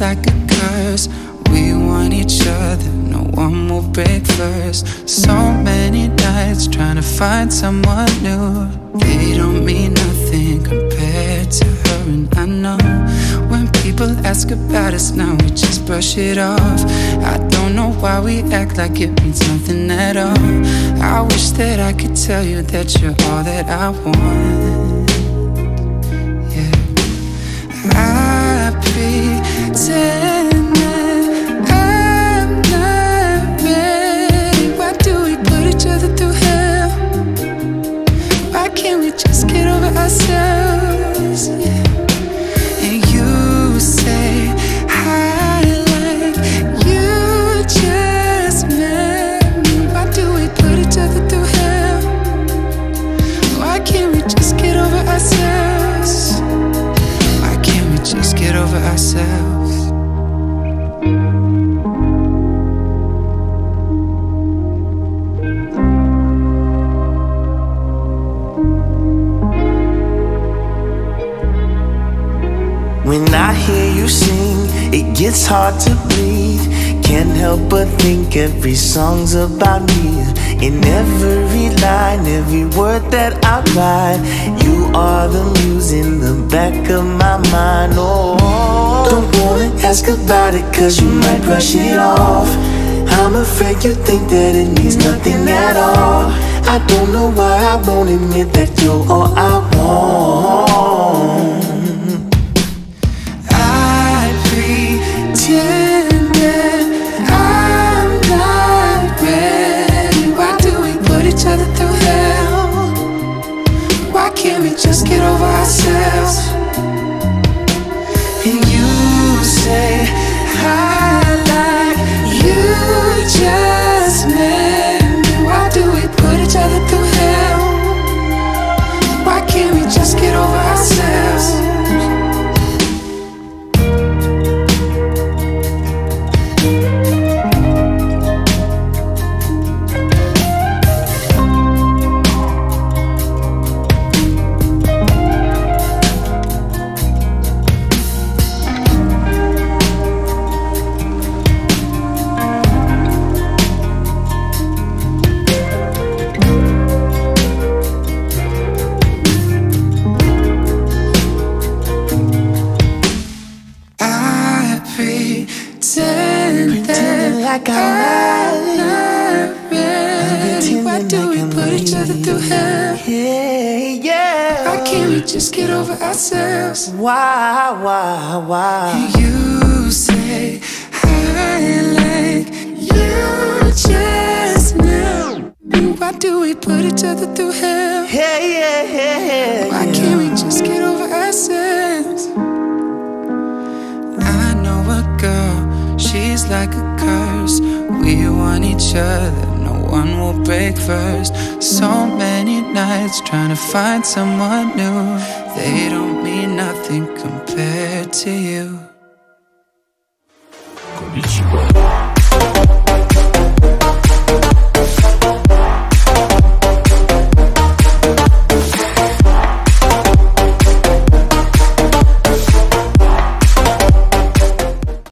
like a curse. We want each other, no one will break first. So many nights trying to find someone new. They don't mean nothing compared to her, and I know when people ask about us now, we just brush it off. I don't know why we act like it means nothing at all. I wish that I could tell you that you're all that I want. Yeah, I pretend that I'm not ready. Why do we put each other through hell? Why can't we just get over ourselves? Yeah. And you say I like you just met me. Why do we put each other through hell? Why can't we just get over ourselves? Why can't we just get over ourselves? When I hear you sing, it gets hard to breathe. Can't help but think every song's about me. In every line, every word that I write, you are the muse in the back of my mind. Oh, don't wanna ask about it, cause you might brush it off. I'm afraid you think that it means nothing at all. I don't know why I won't admit that you're all I want. Pretend that I'm not ready. Why do we put each other through hell? Why can't we just get over ourselves? And you say I like you just met me. Why do we put each other through hell? Why can't we just get over ourselves? Pretending like I'm not ready. Why do we put each other through hell? Yeah, yeah. Why can't we just get over ourselves? Why? You say I like you just now. Why do we put each other through hell? Yeah. Why can't we just get over ourselves? I know a girl, she's like a curse. We want each other, no one will break first. So many nights trying to find someone new. They don't mean nothing compared to you. Konnichiwa.